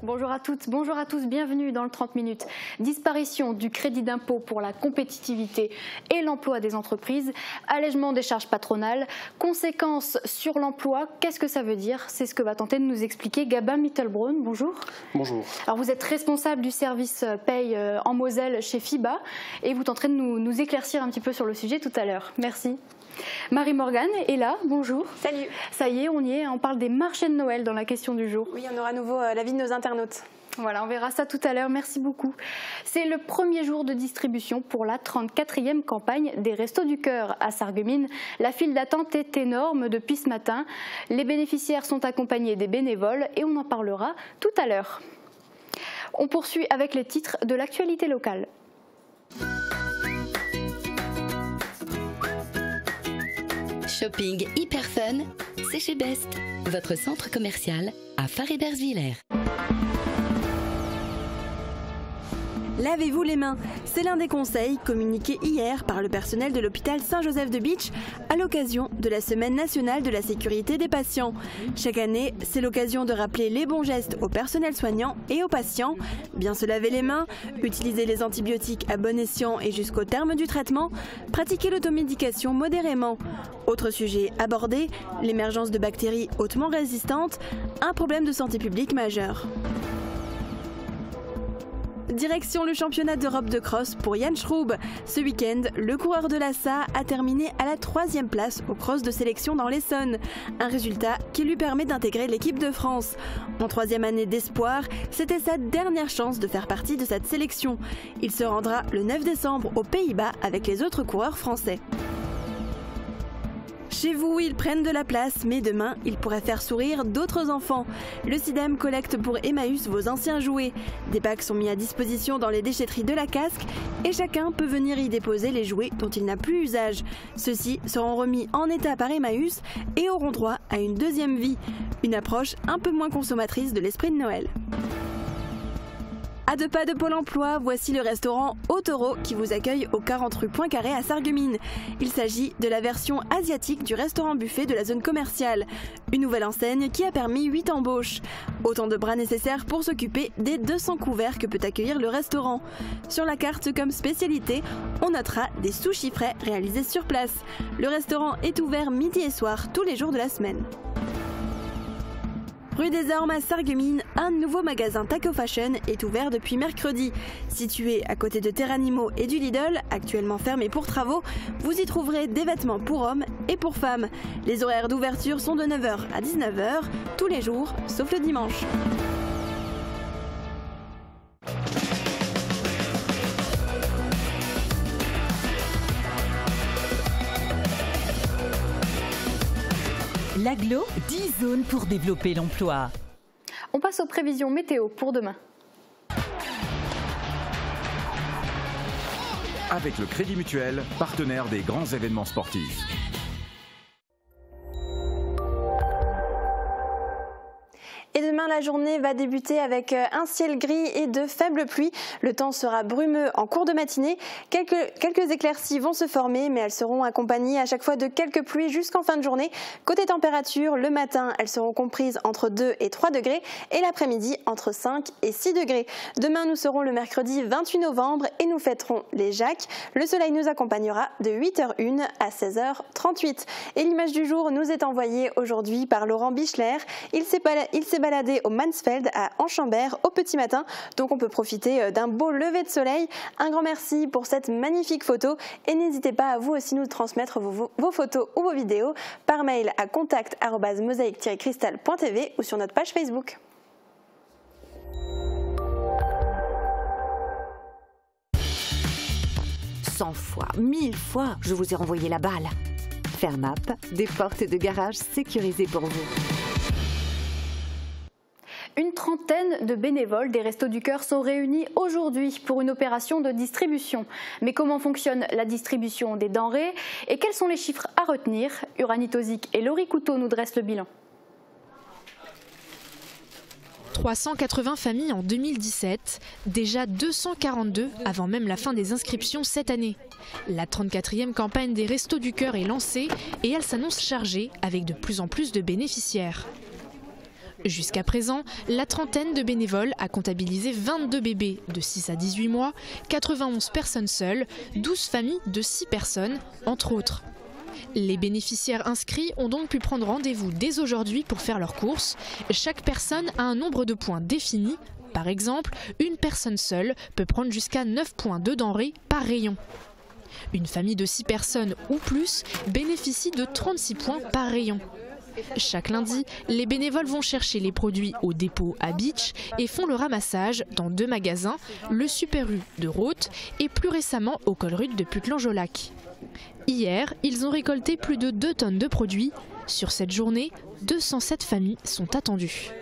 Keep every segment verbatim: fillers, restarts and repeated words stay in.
bonjour à toutes, bonjour à tous, bienvenue dans le trente minutes. Disparition du crédit d'impôt pour la compétitivité et l'emploi des entreprises, allègement des charges patronales, conséquences sur l'emploi, qu'est-ce que ça veut dire? C'est ce que va tenter de nous expliquer Gabin Mittelbraun, bonjour. Bonjour. Alors vous êtes responsable du service paye en Moselle chez FIBA et vous tenterez de nous, nous éclaircir un petit peu sur le sujet tout à l'heure. Merci. Marie-Morgane est là, bonjour. Salut. Ça y est, on y est, on parle des marchés de Noël dans la question du jour. Oui, on aura à nouveau euh, l'avis de nos internautes. Voilà, on verra ça tout à l'heure, merci beaucoup. C'est le premier jour de distribution pour la trente-quatrième campagne des Restos du Cœur à Sarreguemines. La file d'attente est énorme depuis ce matin. Les bénéficiaires sont accompagnés des bénévoles et on en parlera tout à l'heure. On poursuit avec les titres de l'actualité locale. Shopping hyper fun, c'est chez Best, votre centre commercial à Faré-Bersviller. Lavez-vous les mains, c'est l'un des conseils communiqués hier par le personnel de l'hôpital Saint-Joseph de Bitche à l'occasion de la Semaine nationale de la sécurité des patients. Chaque année, c'est l'occasion de rappeler les bons gestes au personnel soignant et aux patients. Bien se laver les mains, utiliser les antibiotiques à bon escient et jusqu'au terme du traitement, pratiquer l'automédication modérément. Autre sujet abordé, l'émergence de bactéries hautement résistantes, un problème de santé publique majeur. Direction le championnat d'Europe de cross pour Yann Schroub. Ce week-end, le coureur de l'A S A a terminé à la troisième place au cross de sélection dans l'Essonne. Un résultat qui lui permet d'intégrer l'équipe de France. En troisième année d'espoir, c'était sa dernière chance de faire partie de cette sélection. Il se rendra le neuf décembre aux Pays-Bas avec les autres coureurs français. Chez vous, ils prennent de la place, mais demain, ils pourraient faire sourire d'autres enfants. Le CIDEM collecte pour Emmaüs vos anciens jouets. Des packs sont mis à disposition dans les déchetteries de la Casque et chacun peut venir y déposer les jouets dont il n'a plus usage. Ceux-ci seront remis en état par Emmaüs et auront droit à une deuxième vie. Une approche un peu moins consommatrice de l'esprit de Noël. À deux pas de Pôle emploi, voici le restaurant Au Taureau qui vous accueille au quarante rue Poincaré à Sarreguemines. Il s'agit de la version asiatique du restaurant buffet de la zone commerciale. Une nouvelle enseigne qui a permis huit embauches. Autant de bras nécessaires pour s'occuper des deux cents couverts que peut accueillir le restaurant. Sur la carte comme spécialité, on notera des sushis frais réalisés sur place. Le restaurant est ouvert midi et soir tous les jours de la semaine. Rue des Ormes à Sarreguemines, un nouveau magasin Taco Fashion est ouvert depuis mercredi. Situé à côté de Terranimo et du Lidl, actuellement fermé pour travaux, vous y trouverez des vêtements pour hommes et pour femmes. Les horaires d'ouverture sont de neuf heures à dix-neuf heures, tous les jours, sauf le dimanche. L'Aglo, dix zones pour développer l'emploi. On passe aux prévisions météo pour demain. Avec le Crédit Mutuel, partenaire des grands événements sportifs. Et demain, la journée va débuter avec un ciel gris et de faibles pluies. Le temps sera brumeux en cours de matinée. Quelques, quelques éclaircies vont se former, mais elles seront accompagnées à chaque fois de quelques pluies jusqu'en fin de journée. Côté température, le matin, elles seront comprises entre deux et trois degrés et l'après-midi entre cinq et six degrés. Demain, nous serons le mercredi vingt-huit novembre et nous fêterons les Jacques. Le soleil nous accompagnera de huit heures une à seize heures trente-huit. Et l'image du jour nous est envoyée aujourd'hui par Laurent Bichler. Il s'est baladé au Mansfeld à Enchambert au petit matin, donc on peut profiter d'un beau lever de soleil. Un grand merci pour cette magnifique photo et n'hésitez pas à vous aussi nous transmettre vos, vos photos ou vos vidéos par mail à contact arobase mosaïque tiret cristal point t v ou sur notre page Facebook. Cent fois, mille fois, je vous ai renvoyé la balle. Fermap, des portes de garage sécurisées pour vous. Une trentaine de bénévoles des Restos du Cœur sont réunis aujourd'hui pour une opération de distribution. Mais comment fonctionne la distribution des denrées et quels sont les chiffres à retenir? Uranie Tozic et Laurie Couteau nous dressent le bilan. trois cent quatre-vingts familles en deux mille dix-sept, déjà deux cent quarante-deux avant même la fin des inscriptions cette année. La trente-quatrième campagne des Restos du Cœur est lancée et elle s'annonce chargée avec de plus en plus de bénéficiaires. Jusqu'à présent, la trentaine de bénévoles a comptabilisé vingt-deux bébés de six à dix-huit mois, quatre-vingt-onze personnes seules, douze familles de six personnes, entre autres. Les bénéficiaires inscrits ont donc pu prendre rendez-vous dès aujourd'hui pour faire leurs courses. Chaque personne a un nombre de points défini. Par exemple, une personne seule peut prendre jusqu'à neuf points de denrées par rayon. Une famille de six personnes ou plus bénéficie de trente-six points par rayon. Chaque lundi, les bénévoles vont chercher les produits au dépôt à Beach et font le ramassage dans deux magasins, le Super U de Roth et plus récemment au Colruyt de Puttelange-au-Lac. Hier, ils ont récolté plus de deux tonnes de produits. Sur cette journée, deux cent sept familles sont attendues.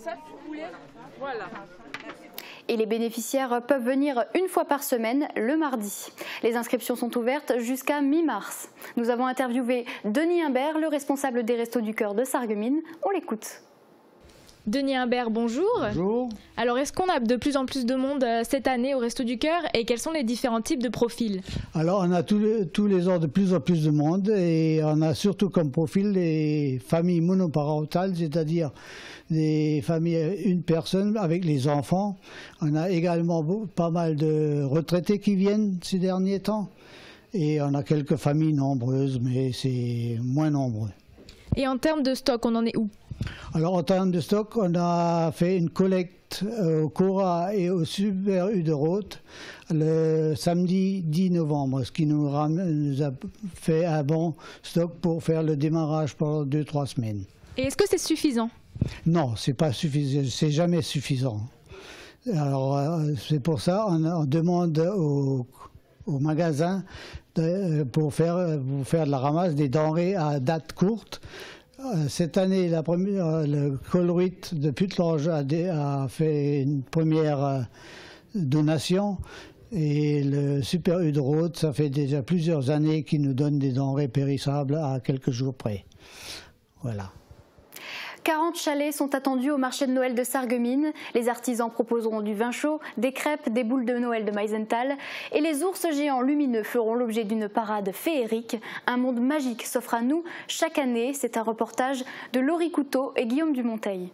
Et les bénéficiaires peuvent venir une fois par semaine, le mardi. Les inscriptions sont ouvertes jusqu'à mi-mars. Nous avons interviewé Denis Imbert, le responsable des Restos du Cœur de Sarreguemines. On l'écoute. Denis Imbert, bonjour. Bonjour. Alors, est-ce qu'on a de plus en plus de monde cette année au Resto du Cœur et quels sont les différents types de profils? Alors, on a tous les, tous les ans de plus en plus de monde et on a surtout comme profil les familles monoparentales, c'est-à-dire des familles, une personne avec les enfants. On a également pas mal de retraités qui viennent ces derniers temps et on a quelques familles nombreuses, mais c'est moins nombreux. Et en termes de stock, on en est où? Alors en termes de stock, on a fait une collecte euh, au Cora et au Super U de Roth le samedi dix novembre, ce qui nous, nous a fait un bon stock pour faire le démarrage pendant deux trois semaines. Et est-ce que c'est suffisant? Non, c'est pas suffisant, c'est jamais suffisant. Alors euh, c'est pour ça on, on demande au, au magasin de, pour, faire, pour faire de la ramasse des denrées à date courte. Cette année, la première, le Colruyt de Puttelange a, a fait une première donation et le Super U de Roth, ça fait déjà plusieurs années qu'il nous donne des denrées périssables à quelques jours près. Voilà. quarante chalets sont attendus au marché de Noël de Sarreguemines. Les artisans proposeront du vin chaud, des crêpes, des boules de Noël de Meisenthal. Et les ours géants lumineux feront l'objet d'une parade féerique. Un monde magique s'offre à nous chaque année. C'est un reportage de Laurie Couteau et Guillaume Dumonteil.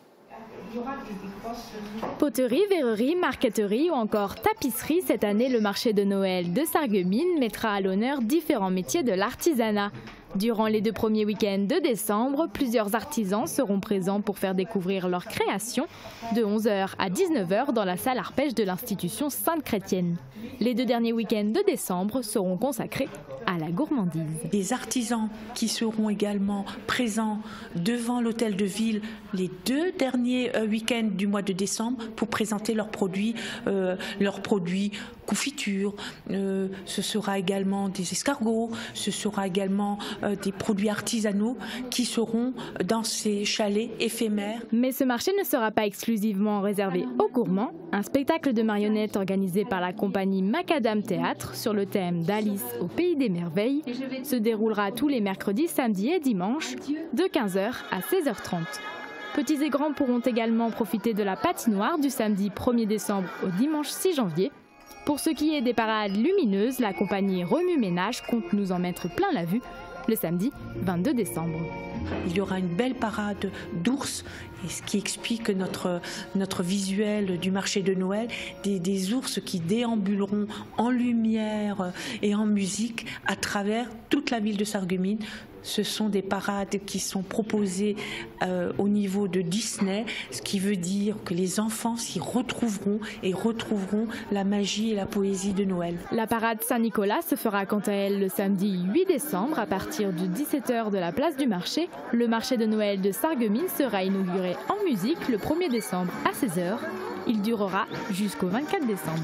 Poterie, verrerie, marqueterie ou encore tapisserie, cette année le marché de Noël de Sarreguemines mettra à l'honneur différents métiers de l'artisanat. Durant les deux premiers week-ends de décembre, plusieurs artisans seront présents pour faire découvrir leurs créations de onze heures à dix-neuf heures dans la salle Arpège de l'institution Sainte-Chrétienne. Les deux derniers week-ends de décembre seront consacrés à la gourmandise. Des artisans qui seront également présents devant l'hôtel de ville les deux derniers week-ends du mois de décembre pour présenter leurs produits, euh, leurs produits confiture, euh, ce sera également des escargots, ce sera également euh, des produits artisanaux qui seront dans ces chalets éphémères. Mais ce marché ne sera pas exclusivement réservé aux gourmands. Un spectacle de marionnettes organisé par la compagnie Macadam Théâtre sur le thème d'Alice au Pays des Merveilles se déroulera tous les mercredis, samedis et dimanches de quinze heures à seize heures trente. Petits et grands pourront également profiter de la patinoire du samedi premier décembre au dimanche six janvier. Pour ce qui est des parades lumineuses, la compagnie Remue Ménage compte nous en mettre plein la vue le samedi vingt-deux décembre. Il y aura une belle parade d'ours, ce qui explique notre, notre visuel du marché de Noël, des, des ours qui déambuleront en lumière et en musique à travers toute la ville de Sarreguemines. Ce sont des parades qui sont proposées euh, au niveau de Disney, ce qui veut dire que les enfants s'y retrouveront et retrouveront la magie et la poésie de Noël. La parade Saint-Nicolas se fera quant à elle le samedi huit décembre à partir de dix-sept heures de la place du marché. Le marché de Noël de Sarreguemines sera inauguré en musique le premier décembre à seize heures. Il durera jusqu'au vingt-quatre décembre.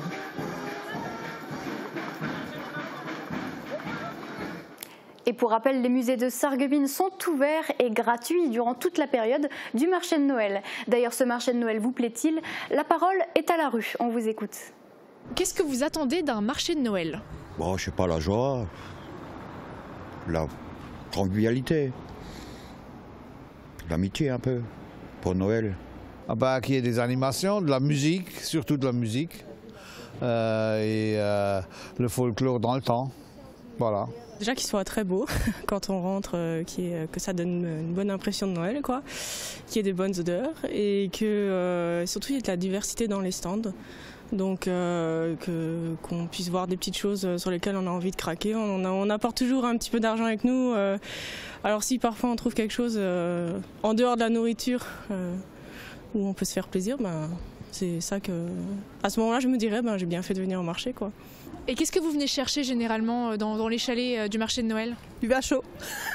Et pour rappel, les musées de Sarreguemines sont ouverts et gratuits durant toute la période du marché de Noël. D'ailleurs, ce marché de Noël vous plaît-il? La parole est à la rue, on vous écoute. Qu'est-ce que vous attendez d'un marché de Noël? Bon, je sais pas, la joie, la convivialité, l'amitié un peu, pour Noël. Ah bah, qu'il y ait des animations, de la musique, surtout de la musique, euh, et euh, le folklore dans le temps. Voilà. Déjà qu'il soit très beau quand on rentre, euh, qui est, que ça donne une bonne impression de Noël, quoi, qu'il y ait des bonnes odeurs et que euh, surtout il y ait de la diversité dans les stands. Donc euh, que, qu'on puisse voir des petites choses sur lesquelles on a envie de craquer. On, a, on apporte toujours un petit peu d'argent avec nous. Euh, alors si parfois on trouve quelque chose euh, en dehors de la nourriture euh, où on peut se faire plaisir, ben, c'est ça que... À ce moment-là, je me dirais, ben, j'ai bien fait de venir au marché, quoi. Et qu'est-ce que vous venez chercher généralement dans, dans les chalets du marché de Noël? Du vin chaud.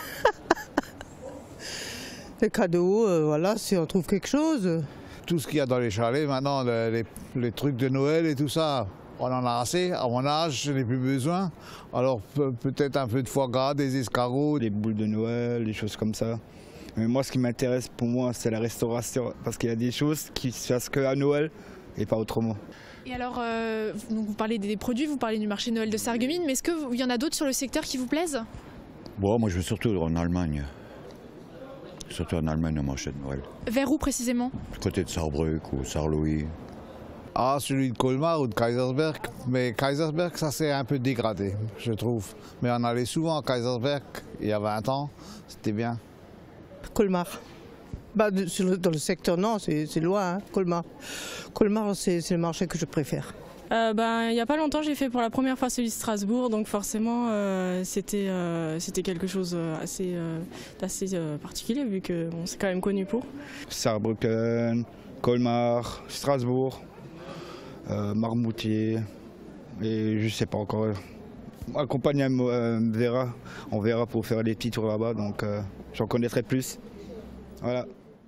Les cadeaux, euh, voilà, si on trouve quelque chose. Tout ce qu'il y a dans les chalets maintenant, les, les, les trucs de Noël et tout ça, on en a assez. À mon âge, je n'ai plus besoin. Alors peut-être un peu de foie gras, des escargots. Des boules de Noël, des choses comme ça. Mais moi, ce qui m'intéresse pour moi, c'est la restauration. Parce qu'il y a des choses qui se passent qu'à Noël et pas autrement. Et alors, euh, donc vous parlez des produits, vous parlez du marché de Noël de Sarreguemines, mais est-ce qu'il y en a d'autres sur le secteur qui vous plaisent? Bon, moi je vais surtout en Allemagne. Surtout en Allemagne au marché de Noël. Vers où précisément? Du côté de Saarbrück ou Saarlouis. Ah, celui de Colmar ou de Kaisersberg. Mais Kaisersberg, ça s'est un peu dégradé, je trouve. Mais on allait souvent à Kaisersberg il y a vingt ans, c'était bien. Colmar. Bah, dans le secteur, non, c'est loin, hein, Colmar. Colmar, c'est le marché que je préfère. Euh, ben, il n'y a pas longtemps, j'ai fait pour la première fois celui de Strasbourg, donc forcément, euh, c'était euh, c'était quelque chose assez, euh, d'assez euh, particulier, vu que bon, c'est quand même connu pour. Saarbrücken, Colmar, Strasbourg, euh, Marmoutier, et je ne sais pas encore. Ma compagne euh, verra, on verra pour faire des petits tours là-bas, donc euh, j'en connaîtrai plus. Voilà.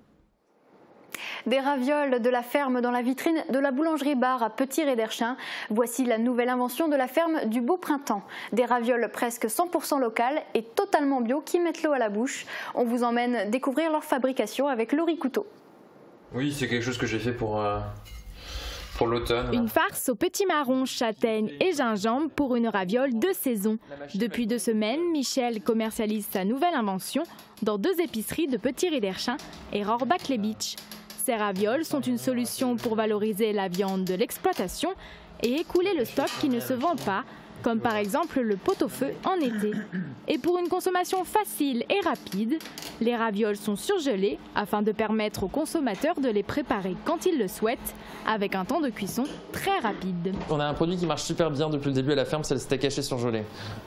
Des ravioles de la ferme dans la vitrine de la boulangerie-bar à Petit-Réderchin. Voici la nouvelle invention de la ferme du Beau Printemps. Des ravioles presque cent pour cent locales et totalement bio qui mettent l'eau à la bouche. On vous emmène découvrir leur fabrication avec Laurie Couteau. Oui, c'est quelque chose que j'ai fait pour, euh, pour l'automne. Une farce aux petits marrons, châtaignes et gingembre pour une raviole de saison. Depuis deux semaines, Michel commercialise sa nouvelle invention dans deux épiceries de Petit-Réderchin et Rohrbach-les-Beach. Ces ravioles sont une solution pour valoriser la viande de l'exploitation et écouler le stock qui ne se vend pas, comme par exemple le pot-au-feu en été. Et pour une consommation facile et rapide, les ravioles sont surgelées afin de permettre aux consommateurs de les préparer quand ils le souhaitent, avec un temps de cuisson très rapide. On a un produit qui marche super bien depuis le début à la ferme, c'est le steak haché surgelé.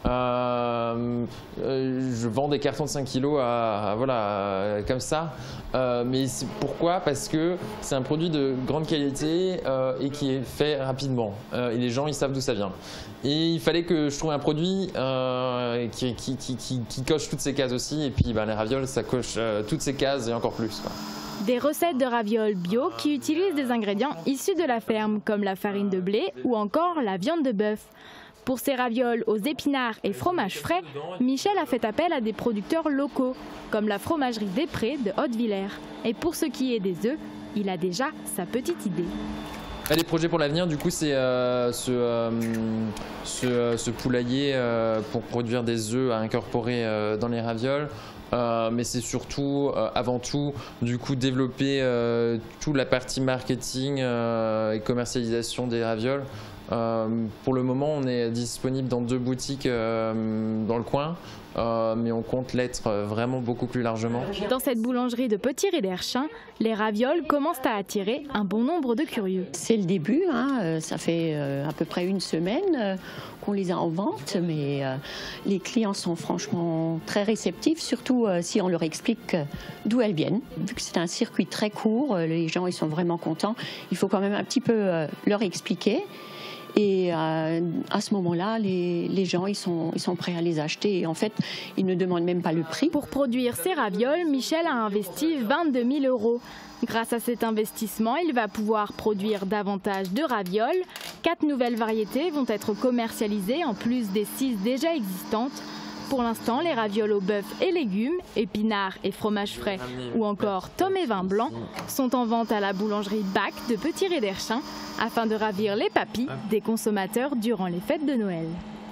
Euh, euh, je vends des cartons de cinq kilos à, à, voilà, comme ça. Euh, mais pourquoi? Parce que c'est un produit de grande qualité euh, et qui est fait rapidement. Euh, et les gens, ils savent d'où ça vient. Et il fallait que je trouve un produit euh, qui, qui, qui, qui, qui coche toutes ces cases aussi. Et puis ben, les ravioles, ça coche euh, toutes ces cases et encore plus, quoi. Des recettes de ravioles bio qui utilisent des ingrédients issus de la ferme, comme la farine de blé ou encore la viande de bœuf. Pour ces ravioles aux épinards et fromages frais, Michel a fait appel à des producteurs locaux, comme la fromagerie des Prés de Haute-Villers. Et pour ce qui est des œufs, il a déjà sa petite idée. Les projets pour l'avenir, du coup, c'est euh, ce, euh, ce, euh, ce poulailler euh, pour produire des œufs à incorporer euh, dans les ravioles. Euh, mais c'est surtout, euh, avant tout, du coup, développer euh, toute la partie marketing euh, et commercialisation des ravioles. Euh, pour le moment, on est disponible dans deux boutiques euh, dans le coin, euh, mais on compte l'être vraiment beaucoup plus largement. Dans cette boulangerie de Petit-Réderchin, les ravioles commencent à attirer un bon nombre de curieux. C'est le début, hein, ça fait euh, à peu près une semaine euh, qu'on les a en vente, mais euh, les clients sont franchement très réceptifs, surtout euh, si on leur explique d'où elles viennent. Vu que c'est un circuit très court, euh, les gens ils sont vraiment contents, il faut quand même un petit peu euh, leur expliquer. Et euh, à ce moment-là, les, les gens ils sont, ils sont prêts à les acheter. Et en fait, ils ne demandent même pas le prix. Pour produire ces ravioles, Michel a investi vingt-deux mille euros. Grâce à cet investissement, il va pouvoir produire davantage de ravioles. Quatre nouvelles variétés vont être commercialisées en plus des six déjà existantes. Pour l'instant, les ravioles au bœuf et légumes, épinards et fromage frais ou encore Tom et vin blanc sont en vente à la boulangerie Bac de Petit-Réderchin afin de ravir les papilles des consommateurs durant les fêtes de Noël.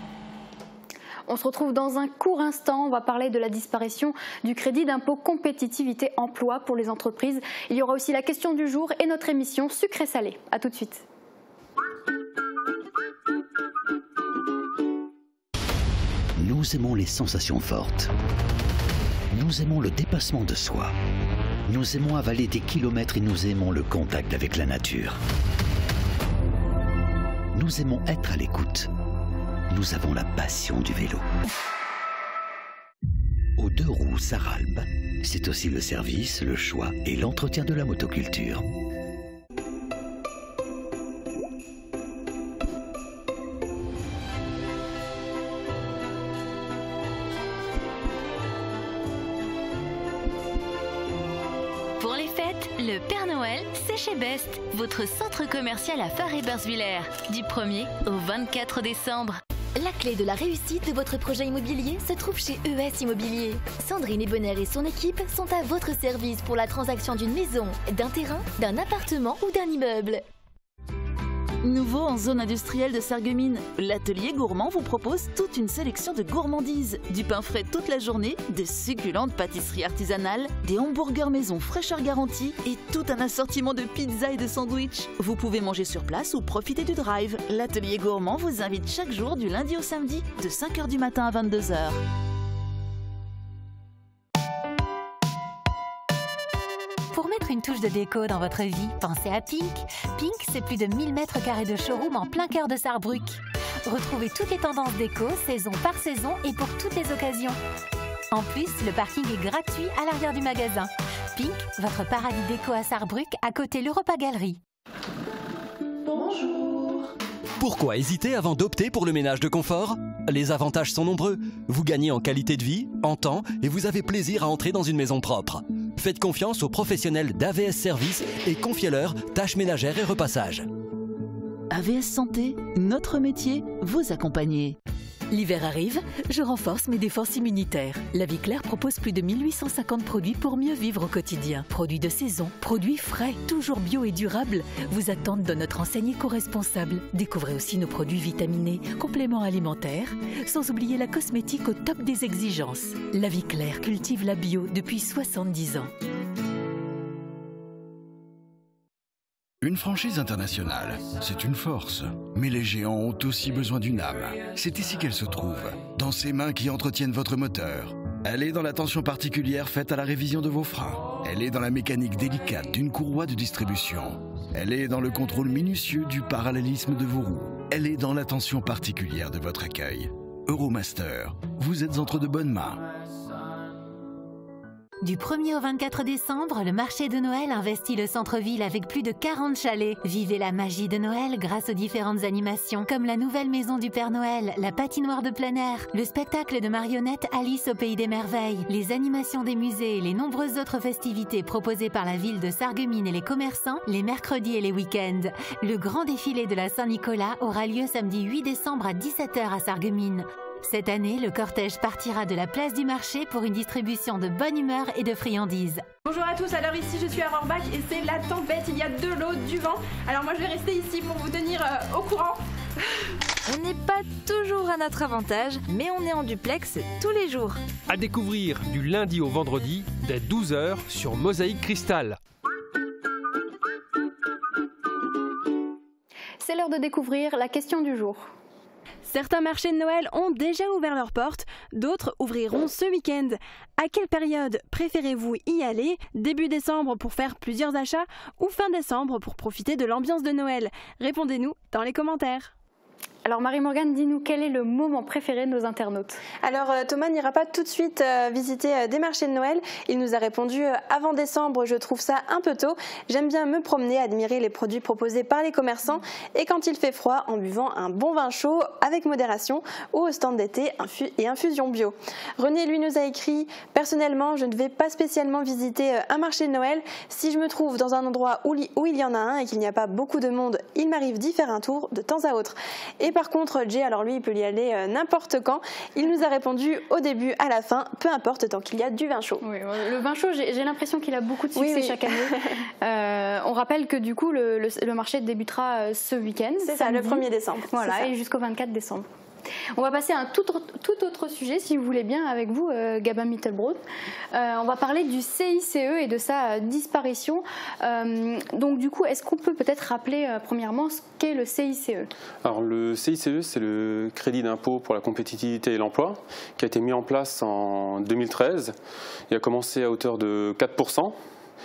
On se retrouve dans un court instant. On va parler de la disparition du crédit d'impôt compétitivité emploi pour les entreprises. Il y aura aussi la question du jour et notre émission sucré-salé. A tout de suite. Nous aimons les sensations fortes. Nous aimons le dépassement de soi. Nous aimons avaler des kilomètres et nous aimons le contact avec la nature. Nous aimons être à l'écoute. Nous avons la passion du vélo. Aux deux roues Saralbe, c'est aussi le service, le choix et l'entretien de la motoculture. Pour les fêtes, le Père Noël, c'est chez Best, votre centre commercial à Phare-Hébersviller, du premier au vingt-quatre décembre. La clé de la réussite de votre projet immobilier se trouve chez E S Immobilier. Sandrine Ebonner et son équipe sont à votre service pour la transaction d'une maison, d'un terrain, d'un appartement ou d'un immeuble. Nouveau en zone industrielle de Sarreguemines, l'atelier gourmand vous propose toute une sélection de gourmandises. Du pain frais toute la journée, de succulentes pâtisseries artisanales, des hamburgers maison fraîcheur garantie et tout un assortiment de pizzas et de sandwichs. Vous pouvez manger sur place ou profiter du drive. L'atelier gourmand vous invite chaque jour du lundi au samedi de cinq heures du matin à vingt-deux heures. Pour mettre une touche de déco dans votre vie, pensez à Pink. Pink, c'est plus de mille mètres carrés de showroom en plein cœur de Sarrebruck. Retrouvez toutes les tendances déco, saison par saison et pour toutes les occasions. En plus, le parking est gratuit à l'arrière du magasin. Pink, votre paradis déco à Sarrebruck, à côté l'Europa Galerie. Bonjour. Pourquoi hésiter avant d'opter pour le ménage de confort? Les avantages sont nombreux. Vous gagnez en qualité de vie, en temps et vous avez plaisir à entrer dans une maison propre. Faites confiance aux professionnels d'A V S Service et confiez-leur tâches ménagères et repassage. A V S Santé, notre métier, vous accompagner. L'hiver arrive, je renforce mes défenses immunitaires. La Vie Claire propose plus de mille huit cent cinquante produits pour mieux vivre au quotidien. Produits de saison, produits frais, toujours bio et durables, vous attendent dans notre enseigne éco-responsable. Découvrez aussi nos produits vitaminés, compléments alimentaires, sans oublier la cosmétique au top des exigences. La Vie Claire cultive la bio depuis soixante-dix ans. Une franchise internationale, c'est une force. Mais les géants ont aussi besoin d'une âme. C'est ici qu'elle se trouve, dans ces mains qui entretiennent votre moteur. Elle est dans l'attention particulière faite à la révision de vos freins. Elle est dans la mécanique délicate d'une courroie de distribution. Elle est dans le contrôle minutieux du parallélisme de vos roues. Elle est dans l'attention particulière de votre accueil. Euromaster, vous êtes entre de bonnes mains. Du premier au vingt-quatre décembre, le marché de Noël investit le centre-ville avec plus de quarante chalets. Vivez la magie de Noël grâce aux différentes animations, comme la nouvelle maison du Père Noël, la patinoire de plein air, le spectacle de marionnettes Alice au Pays des Merveilles, les animations des musées et les nombreuses autres festivités proposées par la ville de Sarreguemines et les commerçants les mercredis et les week-ends. Le grand défilé de la Saint-Nicolas aura lieu samedi huit décembre à dix-sept heures à Sarreguemines. Cette année, le cortège partira de la place du marché pour une distribution de bonne humeur et de friandises. Bonjour à tous, alors ici je suis à Rohrbach et c'est la tempête, il y a de l'eau, du vent. Alors moi je vais rester ici pour vous tenir euh, au courant. On n'est pas toujours à notre avantage, mais on est en duplex tous les jours. À découvrir du lundi au vendredi dès douze heures sur Mosaïque Cristal. C'est l'heure de découvrir la question du jour. Certains marchés de Noël ont déjà ouvert leurs portes, d'autres ouvriront ce week-end. À quelle période préférez-vous y aller? Début décembre pour faire plusieurs achats ou fin décembre pour profiter de l'ambiance de Noël? Répondez-nous dans les commentaires. Alors Marie-Morgane, dis-nous quel est le moment préféré de nos internautes? Alors Thomas n'ira pas tout de suite euh, visiter euh, des marchés de Noël. Il nous a répondu euh, avant décembre, je trouve ça un peu tôt. J'aime bien me promener, admirer les produits proposés par les commerçants et quand il fait froid, en buvant un bon vin chaud avec modération ou au stand d'été et infusion bio. René lui nous a écrit, personnellement je ne vais pas spécialement visiter euh, un marché de Noël. Si je me trouve dans un endroit où, où il y en a un et qu'il n'y a pas beaucoup de monde, il m'arrive d'y faire un tour de temps à autre. Et par contre, Jay, alors lui, il peut y aller euh, n'importe quand. Il nous a répondu au début, à la fin, peu importe tant qu'il y a du vin chaud. Oui, le vin chaud, j'ai l'impression qu'il a beaucoup de succès oui, oui. chaque année. euh, on rappelle que du coup, le, le, le marché débutera ce week-end. C'est ça, le premier décembre. Voilà, et jusqu'au vingt-quatre décembre. On va passer à un tout autre, tout autre sujet, si vous voulez bien, avec vous, euh, Gabin Mittelbrot. Euh, on va parler du C I C E et de sa disparition. Euh, donc du coup, est-ce qu'on peut peut-être rappeler euh, premièrement ce qu'est le C I C E? Alors le C I C E, c'est le crédit d'impôt pour la compétitivité et l'emploi, qui a été mis en place en deux mille treize. Il a commencé à hauteur de quatre pour cent.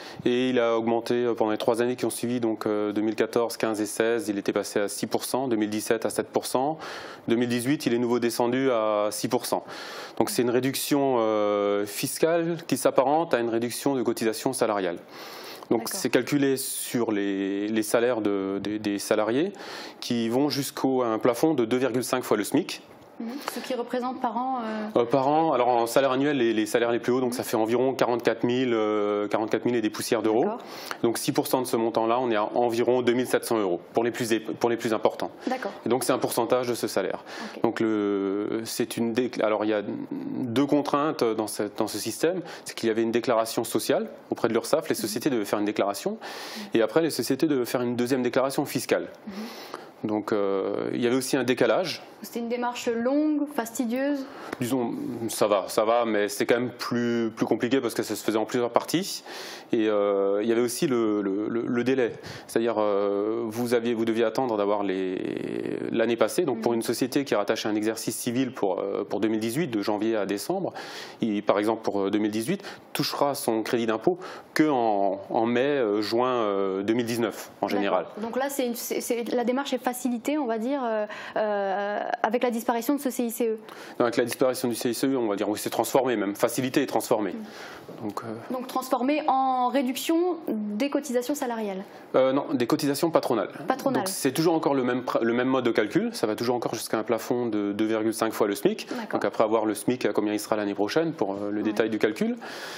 Et il a augmenté pendant les trois années qui ont suivi, donc deux mille quatorze, quinze et seize, il était passé à six pour cent, deux mille dix-sept à sept pour cent, deux mille dix-huit il est nouveau descendu à six pour cent. Donc c'est une réduction euh, fiscale qui s'apparente à une réduction de cotisation salariale. Donc c'est calculé sur les, les salaires de, des, des salariés qui vont jusqu'à un plafond de deux virgule cinq fois le SMIC. Ce qui représente par an euh... Euh, Par an, alors en salaire annuel, les, les salaires les plus hauts, donc ça fait environ quarante-quatre mille, euh, quarante-quatre mille et des poussières d'euros. Donc six pour cent de ce montant-là, on est à environ deux mille sept cents euros pour les plus, pour les plus importants. Et donc c'est un pourcentage de ce salaire. Okay. Donc le, c'est une décla... alors il y a deux contraintes dans, cette, dans ce système, c'est qu'il y avait une déclaration sociale auprès de l'URSSAF, les sociétés devaient faire une déclaration, et après les sociétés devaient faire une deuxième déclaration fiscale. Mm-hmm. Donc euh, il y avait aussi un décalage. C'était une démarche longue, fastidieuse? Disons, ça va, ça va, mais c'est quand même plus, plus compliqué parce que ça se faisait en plusieurs parties. Et euh, il y avait aussi le, le, le délai. C'est-à-dire, euh, vous, aviez, vous deviez attendre d'avoir l'année passée. Donc pour une société qui est rattachée à un exercice civil pour, pour deux mille dix-huit, de janvier à décembre, il, par exemple pour deux mille dix-huit, touchera son crédit d'impôt qu'en en mai, juin deux mille dix-neuf en général. Donc là, c'est une, c'est, la démarche est facilitée, on va dire, euh, euh, avec la disparition de ce C I C E. Non, avec la disparition du C I C E, on va dire, oui, c'est transformé même, facilité et transformé. Mmh. Donc, euh... Donc transformé en réduction des cotisations salariales? euh, Non, des cotisations patronales. Patronales. Donc c'est toujours encore le même, le même mode de calcul, ça va toujours encore jusqu'à un plafond de deux virgule cinq fois le SMIC. Donc après avoir le SMIC, à combien il sera l'année prochaine pour euh, le ouais. détail du calcul.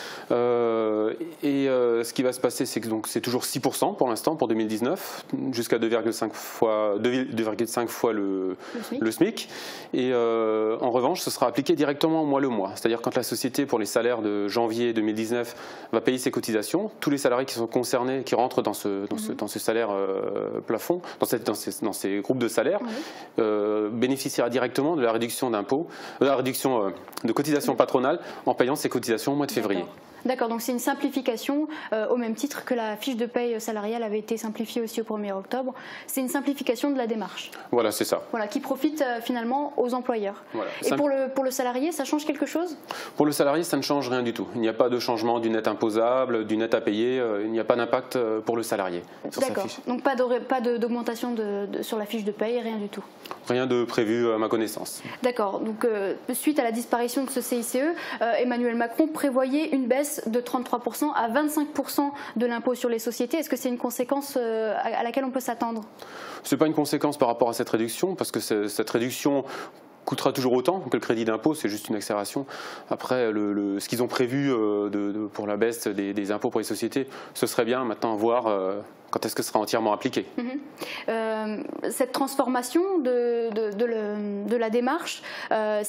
Euh, et euh, ce qui va se passer, c'est que c'est toujours six pour cent pour l'instant, pour deux mille dix-neuf, jusqu'à deux virgule cinq fois, deux virgule cinq fois le, le SMIC. Le SMIC. Et euh, en revanche, ce sera appliqué directement mois le mois. C'est-à-dire quand la société, pour les salaires de janvier deux mille dix-neuf, va payer ses cotisations, tous les salariés qui sont concernés, qui rentrent dans ce, dans ce, dans ce salaire euh, plafond, dans, cette, dans, ces, dans ces groupes de salaires, oui. euh, bénéficiera directement de la réduction d'impôts, de la réduction euh, de cotisations patronales en payant ses cotisations au mois de février. D'accord, donc c'est une simplification euh, au même titre que la fiche de paye salariale avait été simplifiée aussi au premier octobre. C'est une simplification de la démarche. Voilà, c'est ça. Voilà, qui profite euh, finalement aux employeurs. Voilà. Et Simple... pour, le, pour le salarié, ça change quelque chose? Pour le salarié, ça ne change rien du tout. Il n'y a pas de changement du net imposable, du net à payer. Euh, il n'y a pas d'impact euh, pour le salarié. D'accord, donc pas d'augmentation de, de, sur la fiche de paye, rien du tout? Rien de prévu à ma connaissance. D'accord, donc euh, suite à la disparition de ce C I C E, euh, Emmanuel Macron prévoyait une baisse de trente-trois pour cent à vingt-cinq pour cent de l'impôt sur les sociétés. Est-ce que c'est une conséquence euh, à laquelle on peut s'attendre? Ce n'est pas une conséquence par rapport à cette réduction, parce que cette réduction coûtera toujours autant que le crédit d'impôt, c'est juste une accélération. Après, le, le, ce qu'ils ont prévu euh, de, de, pour la baisse des, des impôts pour les sociétés, ce serait bien maintenant à voir euh, quand est-ce que ce sera entièrement appliqué. Mmh. Euh, cette transformation de, de, de, le, de la démarche, euh,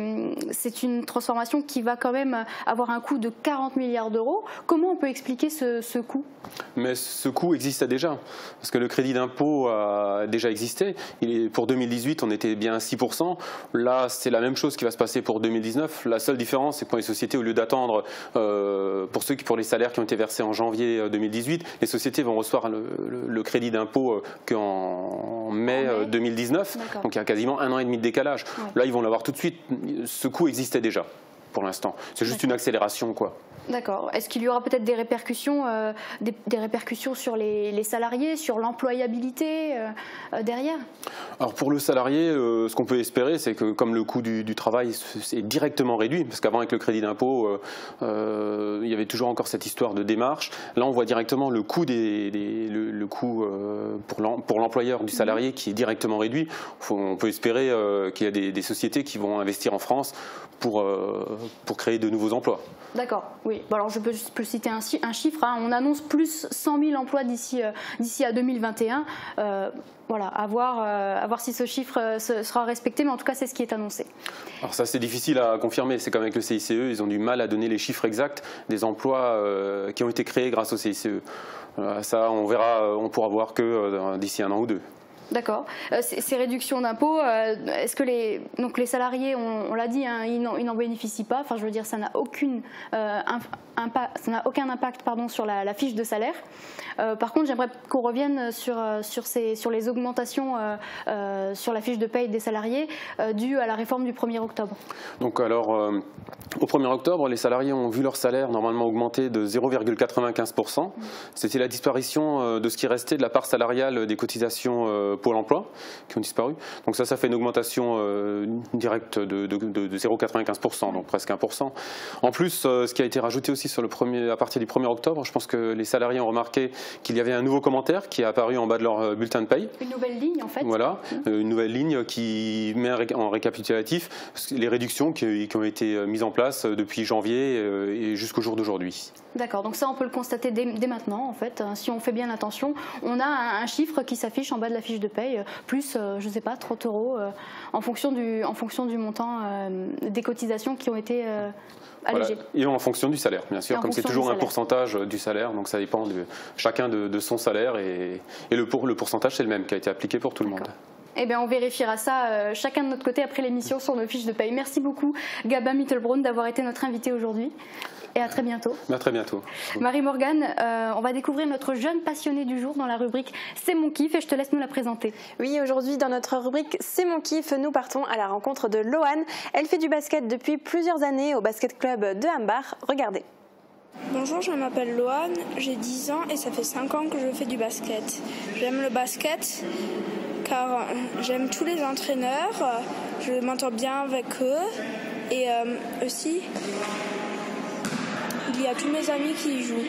c'est une transformation qui va quand même avoir un coût de quarante milliards d'euros. Comment on peut expliquer ce, ce coût? Mais ce coût existait déjà, parce que le crédit d'impôt a déjà existé. Il est, pour deux mille dix-huit, on était bien à six pour cent. Là, c'est la même chose qui va se passer pour deux mille dix-neuf. La seule différence, c'est que pour les sociétés, au lieu d'attendre, euh, pour ceux qui, pour les salaires qui ont été versés en janvier deux mille dix-huit, les sociétés vont recevoir le, le, le crédit d'impôt qu'en mai, mai deux mille dix-neuf. Donc il y a quasiment un an et demi de décalage. Ouais. Là, ils vont l'avoir tout de suite. Ce coût existait déjà, pour l'instant. C'est juste une accélération, quoi. D'accord. Est-ce qu'il y aura peut-être des répercussions, euh, des, des répercussions sur les, les salariés, sur l'employabilité euh, euh, derrière? Alors pour le salarié, euh, ce qu'on peut espérer, c'est que comme le coût du, du travail est directement réduit, parce qu'avant avec le crédit d'impôt, euh, euh, il y avait toujours encore cette histoire de démarche. Là, on voit directement le coût, des, des, le, le coût euh, pour l'employeur du salarié qui est directement réduit. Faut, on peut espérer euh, qu'il y a des, des sociétés qui vont investir en France pour, euh, pour créer de nouveaux emplois. D'accord, oui. Bon, alors je peux, je peux citer un, un chiffre. Hein. On annonce plus cent mille emplois d'ici euh, d'ici à deux mille vingt et un. Euh, voilà, à voir, euh, à voir si ce chiffre euh, sera respecté, mais en tout cas, c'est ce qui est annoncé. Alors ça, c'est difficile à confirmer. C'est comme avec le C I C E, ils ont du mal à donner les chiffres exacts des emplois euh, qui ont été créés grâce au C I C E. Euh, ça, on verra, on pourra voir que euh, d'ici un an ou deux. D'accord. Euh, ces, ces réductions d'impôts, euh, est-ce que les, donc les salariés, on, on l'a dit, hein, ils n'en bénéficient pas. Enfin, je veux dire, ça n'a aucune, euh, impact, ça n'a aucun impact, pardon, sur la, la fiche de salaire. Euh, par contre, j'aimerais qu'on revienne sur sur, ces, sur les augmentations euh, euh, sur la fiche de paye des salariés euh, dues à la réforme du premier octobre. Donc alors, euh, au premier octobre, les salariés ont vu leur salaire normalement augmenter de zéro virgule quatre-vingt-quinze pour cent. C'était la disparition euh, de ce qui restait de la part salariale des cotisations euh, Pôle emploi qui ont disparu. Donc ça, ça fait une augmentation euh, directe de, de, de, de zéro virgule quatre-vingt-quinze pour cent, donc presque un pour cent. En plus, euh, ce qui a été rajouté aussi sur le premier, à partir du premier octobre, je pense que les salariés ont remarqué qu'il y avait un nouveau commentaire qui est apparu en bas de leur bulletin de paye. Une nouvelle ligne en fait. Voilà, mmh. une nouvelle ligne qui met en récapitulatif les réductions qui, qui ont été mises en place depuis janvier et jusqu'au jour d'aujourd'hui. D'accord, donc ça on peut le constater dès, dès maintenant en fait. Si on fait bien attention, on a un, un chiffre qui s'affiche en bas de la fiche de paye, plus euh, je ne sais pas, trente euros euh, en, fonction du, en fonction du montant euh, des cotisations qui ont été euh, allégées. Voilà. Et en fonction du salaire, bien sûr, comme c'est toujours un pourcentage du salaire, donc ça dépend de chacun de, de son salaire et, et le, pour, le pourcentage c'est le même qui a été appliqué pour tout le monde. Eh bien, on vérifiera ça euh, chacun de notre côté après l'émission sur nos fiches de paye. Merci beaucoup Gabin Mittelbraun d'avoir été notre invité aujourd'hui. Et à très bientôt. À très bientôt. Marie-Morgane, euh, on va découvrir notre jeune passionnée du jour dans la rubrique C'est mon kiff et je te laisse nous la présenter. Oui, aujourd'hui dans notre rubrique C'est mon kiff, nous partons à la rencontre de Loane. Elle fait du basket depuis plusieurs années au basket club de Hambar. Regardez. Bonjour, je m'appelle Loane, j'ai dix ans et ça fait cinq ans que je fais du basket. J'aime le basket car j'aime tous les entraîneurs, je m'entends bien avec eux et euh, aussi il y a tous mes amis qui y jouent.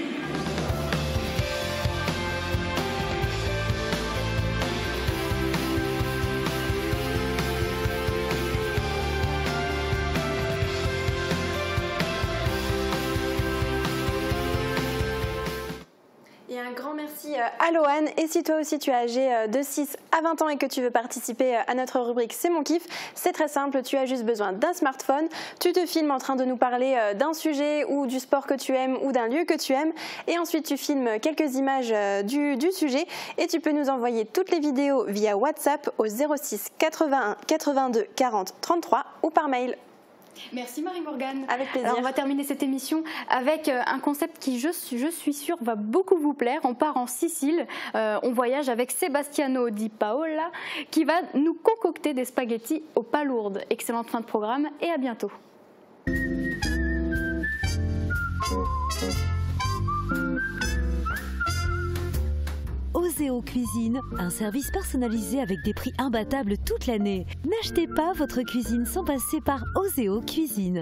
Et un grand merci à Loane. Et si toi aussi tu es âgé de six à vingt ans et que tu veux participer à notre rubrique C'est mon kiff, c'est très simple, tu as juste besoin d'un smartphone, tu te filmes en train de nous parler d'un sujet ou du sport que tu aimes ou d'un lieu que tu aimes et ensuite tu filmes quelques images du, du sujet et tu peux nous envoyer toutes les vidéos via WhatsApp au zéro six quatre-vingt-un quatre-vingt-deux quarante trente-trois ou par mail. Merci Marie-Morgane. Avec plaisir. Alors on va terminer cette émission avec un concept qui, je, je suis sûre, va beaucoup vous plaire. On part en Sicile, euh, on voyage avec Sebastiano Di Paola qui va nous concocter des spaghettis aux palourdes. Excellente fin de programme et à bientôt. Oseo Cuisine, un service personnalisé avec des prix imbattables toute l'année. N'achetez pas votre cuisine sans passer par Oseo Cuisine.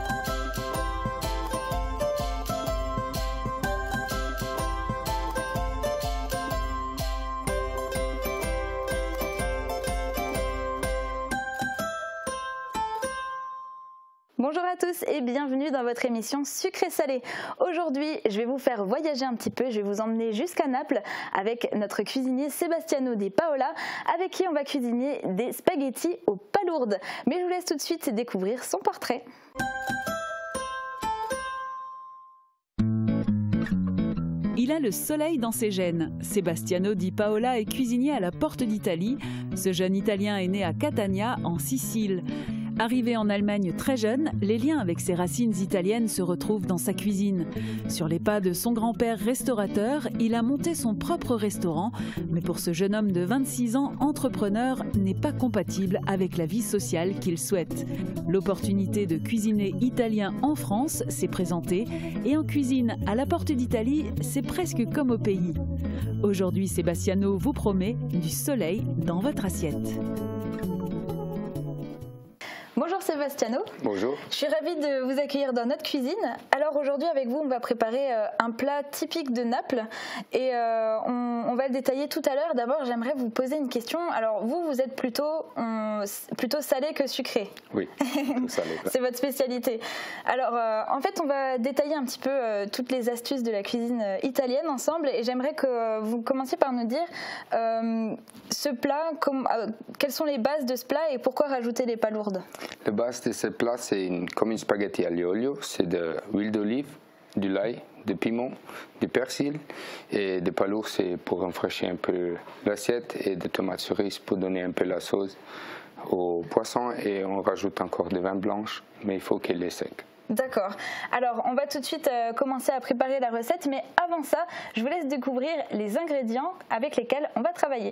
Bonjour à tous et bienvenue dans votre émission Sucré Salé. Aujourd'hui, je vais vous faire voyager un petit peu, je vais vous emmener jusqu'à Naples avec notre cuisinier Sebastiano Di Paola, avec qui on va cuisiner des spaghettis aux palourdes. Mais je vous laisse tout de suite découvrir son portrait. Il a le soleil dans ses gènes. Sebastiano Di Paola est cuisinier à la Porte d'Italie. Ce jeune Italien est né à Catania, en Sicile. Arrivé en Allemagne très jeune, les liens avec ses racines italiennes se retrouvent dans sa cuisine. Sur les pas de son grand-père restaurateur, il a monté son propre restaurant. Mais pour ce jeune homme de vingt-six ans, entrepreneur, n'est pas compatible avec la vie sociale qu'il souhaite. L'opportunité de cuisiner italien en France s'est présentée et en cuisine à la Porte d'Italie, c'est presque comme au pays. Aujourd'hui, Sebastiano vous promet du soleil dans votre assiette. Bonjour Sebastiano. Bonjour. Je suis ravie de vous accueillir dans notre cuisine. Alors aujourd'hui avec vous on va préparer euh, un plat typique de Naples et euh, on, on va le détailler tout à l'heure. D'abord j'aimerais vous poser une question. Alors vous, vous êtes plutôt, on, plutôt salé que sucré. Oui, salé. C'est votre spécialité. Alors euh, en fait on va détailler un petit peu euh, toutes les astuces de la cuisine euh, italienne ensemble et j'aimerais que euh, vous commenciez par nous dire euh, ce plat, comme, euh, quelles sont les bases de ce plat et pourquoi rajouter les palourdes. La base de ce plat, c'est une, comme une spaghetti aglio olio. C'est de l'huile d'olive, du lait, de piment, du persil et des palourdes, c'est pour rafraîchir un peu l'assiette, et des tomates cerises pour donner un peu la sauce au poisson, et on rajoute encore des vins blanches, mais il faut qu'elle est sec. D'accord. Alors, on va tout de suite euh, commencer à préparer la recette, mais avant ça, je vous laisse découvrir les ingrédients avec lesquels on va travailler.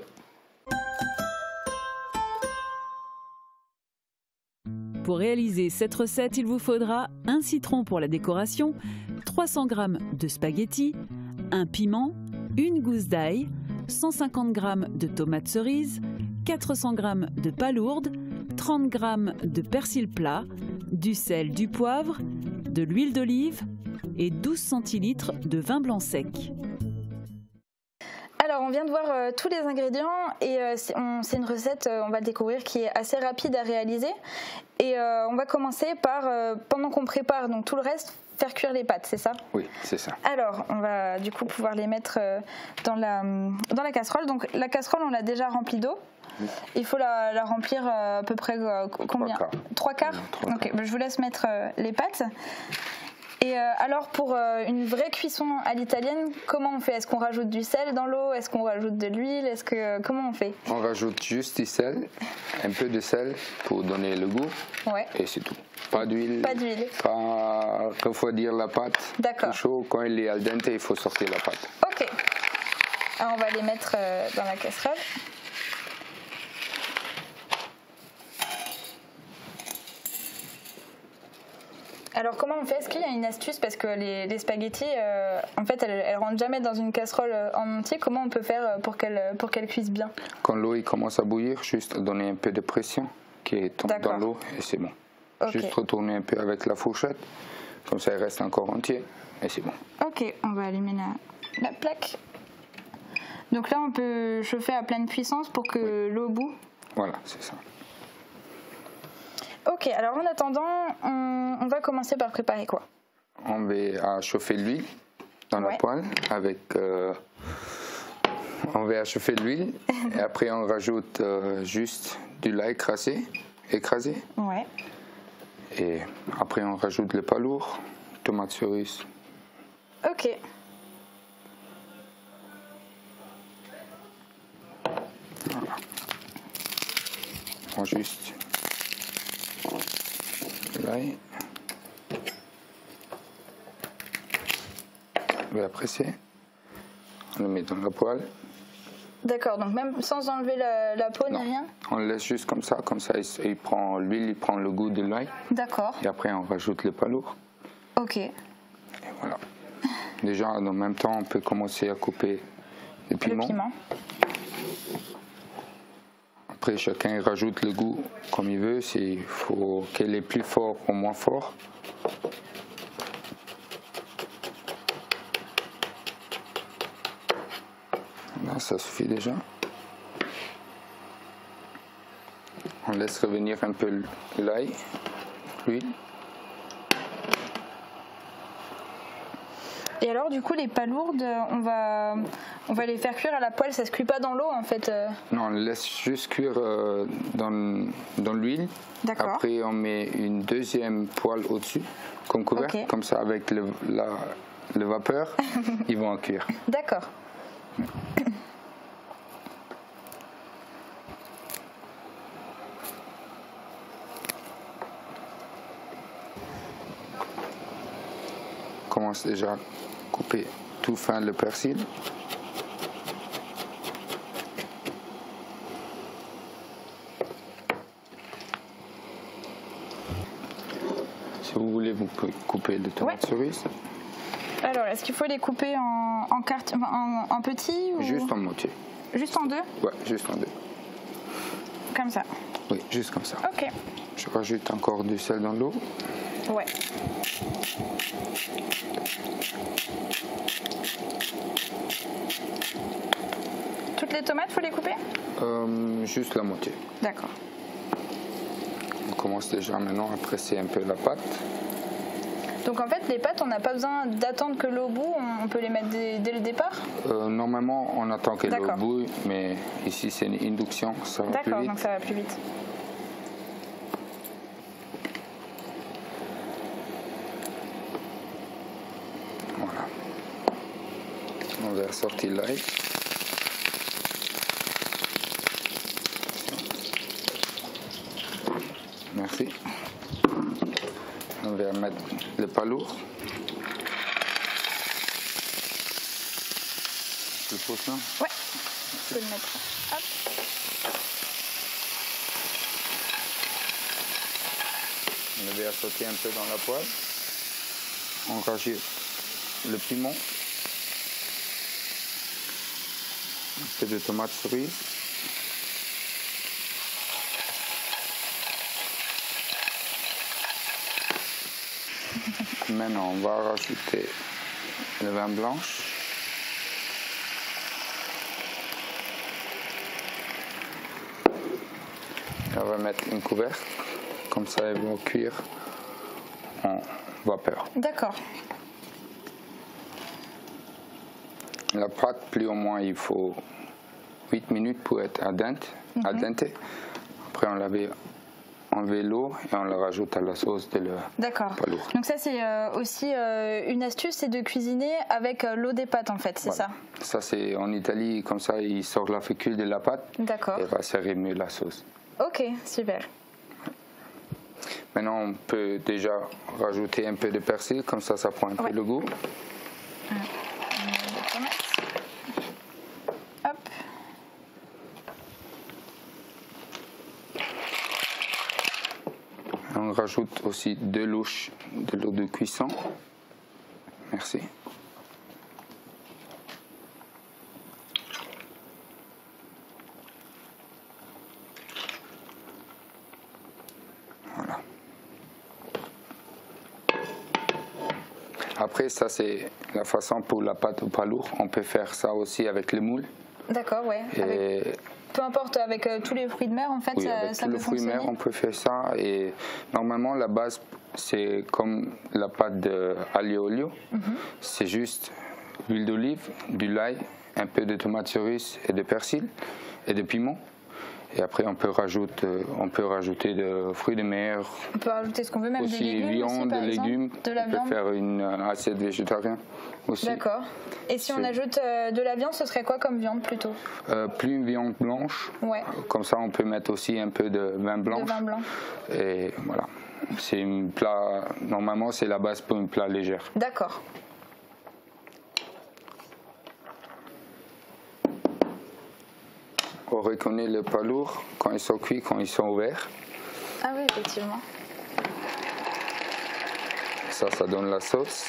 Pour réaliser cette recette, il vous faudra un citron pour la décoration, trois cents grammes de spaghettis, un piment, une gousse d'ail, cent cinquante grammes de tomates cerises, quatre cents grammes de palourdes, trente grammes de persil plat, du sel, du poivre, de l'huile d'olive et douze centilitres de vin blanc sec. Alors, on vient de voir euh, tous les ingrédients et euh, c'est une recette, euh, on va le découvrir, qui est assez rapide à réaliser. Et euh, on va commencer par, euh, pendant qu'on prépare donc tout le reste, faire cuire les pâtes, c'est ça? Oui, c'est ça. Alors, on va du coup pouvoir les mettre euh, dans, la, dans la casserole. Donc, la casserole, on l'a déjà remplie d'eau. Oui. Il faut la, la remplir euh, à peu près euh, combien? Trois quarts. Trois quarts. Ok, ben, je vous laisse mettre euh, les pâtes. Et euh, alors, pour euh, une vraie cuisson à l'italienne, comment on fait? Est-ce qu'on rajoute du sel dans l'eau? Est-ce qu'on rajoute de l'huile? Est-ce que euh, comment on fait? On rajoute juste du sel, un peu de sel pour donner le goût. Ouais. Et c'est tout. Pas d'huile. Pas d'huile. Pas refroidir la pâte. D'accord. Chaud, quand il est al dente, il faut sortir la pâte. Ok. Alors, on va les mettre euh, dans la casserole. Alors comment on fait? Est-ce qu'il y a une astuce? Parce que les, les spaghettis, euh, en fait, elles, elles rentrent jamais dans une casserole en entier. Comment on peut faire pour qu'elles pour qu'elles cuisent bien? Quand l'eau commence à bouillir, juste donner un peu de pression qui tombe dans l'eau et c'est bon. Okay. Juste retourner un peu avec la fourchette, comme ça il reste encore entier et c'est bon. Ok, on va allumer la, la plaque. Donc là on peut chauffer à pleine puissance pour que oui. l'eau bout. Voilà, c'est ça. Ok, alors en attendant, on, on va commencer par préparer quoi? On va chauffer l'huile dans ouais. la poêle avec... Euh, on va chauffer l'huile et après on rajoute euh, juste du lait écrasé, écrasé. Ouais. Et après on rajoute les palourdes, tomates cerises. Ok. Voilà. On juste... l'ail. On va presser. On le met dans la poêle. D'accord, donc même sans enlever la, la peau ni rien? On le laisse juste comme ça, comme ça il, il prend l'huile, il prend le goût de l'ail. D'accord. Et après on rajoute les palourdes. Ok. Et voilà. Déjà en même temps on peut commencer à couper le piment. Le piment. Après, chacun rajoute le goût comme il veut. Il faut qu'elle est plus fort ou moins fort. Là, ça suffit déjà. On laisse revenir un peu l'ail, l'huile. Et alors, du coup, les palourdes, on va, on va les faire cuire à la poêle. Ça se cuit pas dans l'eau, en fait? Non, on laisse juste cuire euh, dans, dans l'huile. D'accord. Après, on met une deuxième poêle au-dessus, comme couvert. Okay. Comme ça, avec le, la, le vapeur, ils vont en cuire. D'accord. On commence déjà à couper tout fin le persil. Si vous voulez, vous pouvez couper les tomates ouais. cerises. Alors, est-ce qu'il faut les couper en, en, quart... en, en petits ou... Juste en moitié. Juste en deux? Ouais, juste en deux. Comme ça? Oui, juste comme ça. Ok. Je rajoute encore du sel dans l'eau. Ouais. Toutes les tomates, faut les couper? euh, Juste la moitié. D'accord. On commence déjà maintenant à presser un peu la pâte. Donc en fait, les pâtes, on n'a pas besoin d'attendre que l'eau bout, on peut les mettre dès, dès le départ? euh, Normalement, on attend que l'eau bouille, mais ici c'est une induction, ça va plus vite. D'accord, donc ça va plus vite. Voilà. va sortir l'ail. Merci. On va mettre le palourd. Le poisson. Ouais, je peux le mettre. Hop. On va sauter un peu dans la poêle. On rajoute le piment. Un peu de tomate cerise. Maintenant, on va rajouter le vin blanc. On va mettre une couvercle, comme ça ils vont cuire en vapeur. D'accord. La pâte, plus ou moins, il faut huit minutes pour être al dente. Mm-hmm. Al dente. Après, on l'avait enlevé l'eau et on la rajoute à la sauce de le palourd. Donc ça, c'est euh, aussi euh, une astuce, c'est de cuisiner avec euh, l'eau des pâtes, en fait, c'est voilà. Ça, ça c'est en Italie, comme ça, ils sortent la fécule de la pâte. D'accord. Et va servir mieux la sauce. Ok, super. Maintenant, on peut déjà rajouter un peu de persil, comme ça, ça prend un ouais. peu le goût. Ouais. Hop. On rajoute aussi deux louches de l'eau de cuisson. Merci. Voilà. Après, ça c'est la façon pour la pâte au palourd. On peut faire ça aussi avec les moules. D'accord, ouais. Et avec... Peu importe, avec euh, tous les fruits de mer, en fait, oui, ça, avec ça tous peut les fruits de mer, on peut faire ça. Et normalement, la base, c'est comme la pâte d'aglio olio. Mm-hmm. C'est juste l'huile d'olive, du l'ail, un peu de tomate cerise et de persil et de piment. Et après, on peut rajouter, on peut rajouter des fruits de mer. On peut rajouter ce qu'on veut, même aussi, des légumes viande, aussi, par des exemple, légumes. de la on viande. peut faire une assiette végétarienne aussi. D'accord. Et si on ajoute euh, de la viande, ce serait quoi comme viande plutôt? euh, Plus une viande blanche. Ouais. Comme ça, on peut mettre aussi un peu de vin blanc. De vin blanc. Et voilà. C'est un plat. Normalement, c'est la base pour un plat léger. D'accord. On reconnaît le palourd quand ils sont cuits, quand ils sont ouverts. Ah oui, effectivement. Ça, ça donne la sauce.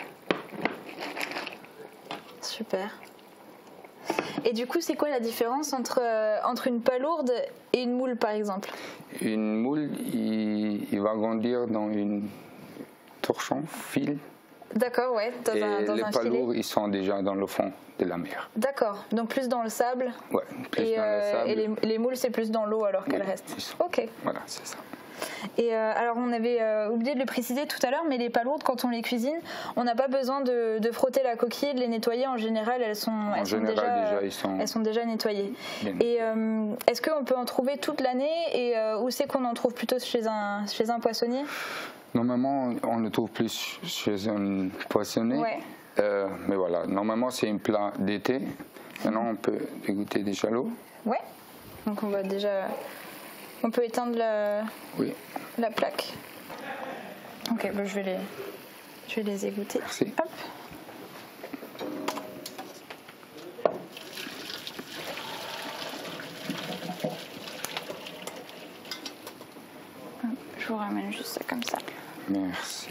Super. Et du coup, c'est quoi la différence entre, euh, entre une palourde et une moule, par exemple? Une moule, il, il va grandir dans une torchon, fil. D'accord, ouais, dans et un, dans les un palourds, filet. Ils sont déjà dans le fond de la mer. D'accord, donc plus dans le sable. Ouais, plus et, dans euh, le sable. Et les, les moules, c'est plus dans l'eau alors qu'elles oui, restent. Ok. Voilà, c'est ça. Et euh, alors, on avait euh, oublié de le préciser tout à l'heure, mais les palourdes, quand on les cuisine, on n'a pas besoin de, de frotter la coquille, de les nettoyer. En général, elles sont, en elles général, sont, déjà, déjà, ils sont... elles sont déjà nettoyées. Bien. Et euh, est-ce qu'on peut en trouver toute l'année? Et euh, où c'est qu'on en trouve plutôt chez un, chez un poissonnier? Normalement, on le trouve plus chez un poissonnier. Ouais. Euh, mais voilà, normalement, c'est un plat d'été. Maintenant, on peut dégoûter déjà l'eau. Ouais. Donc, on va déjà... On peut éteindre la, oui. la plaque. Ok, bah je vais les, je vais les égoutter. Merci. Hop. Hop, je vous ramène juste ça comme ça. Merci.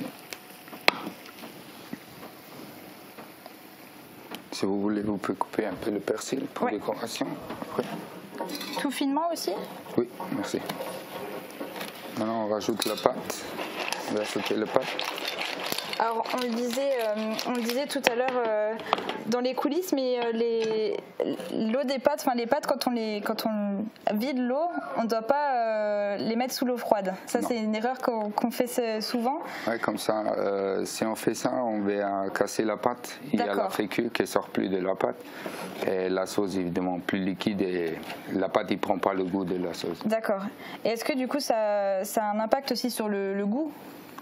Si vous voulez, vous pouvez couper un peu le persil pour ouais. décoration. Après. Tout finement aussi? Oui, merci. Maintenant, on rajoute la pâte. On va sauter la pâte. Alors, on le disait, euh, on le disait tout à l'heure euh, dans les coulisses, mais euh, les, l'eau des pâtes, enfin les pâtes, quand on, les, quand on vide l'eau, on ne doit pas euh, les mettre sous l'eau froide. Ça, non. C'est une erreur qu'on, qu'on fait souvent. Oui, comme ça, euh, si on fait ça, on va casser la pâte. Il D'accord. y a la fécule qui ne sort plus de la pâte. Et la sauce, évidemment, plus liquide et la pâte, il ne prend pas le goût de la sauce. D'accord. Et est-ce que du coup, ça, ça a un impact aussi sur le, le goût?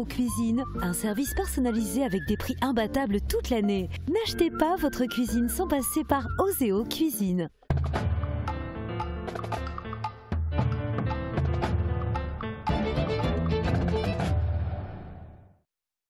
Oseo Cuisine, un service personnalisé avec des prix imbattables toute l'année. N'achetez pas votre cuisine sans passer par Oseo Cuisine.